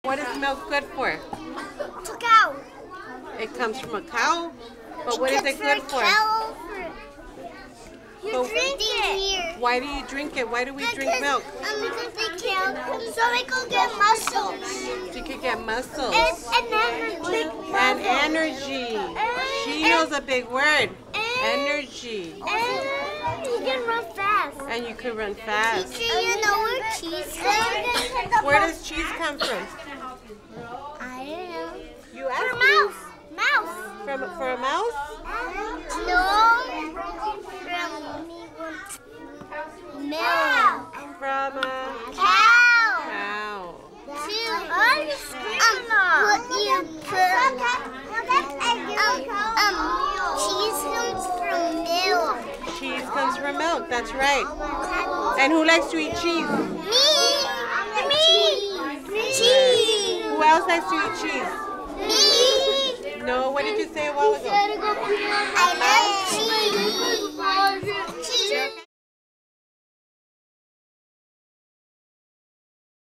What is milk good for? To cow. It comes from a cow? But what is it good for? You drink it. Why do you drink it? Why do we drink milk? Because they can, so they can get muscles. So you can get muscles. And energy. And energy. She knows a big word. Energy. And you can run fast. And you can run fast. Teacher, you know where cheese comes from? Where does cheese come from? I don't know. You asked From me. a mouse. Mouse. For a mouse? No. From milk. From a Cow. cow. What you put, cheese comes from milk. Cheese comes from milk, that's right. And who likes to eat cheese? Me. Cheese. Who else likes to eat cheese? Me. No, what did you say a while ago? I love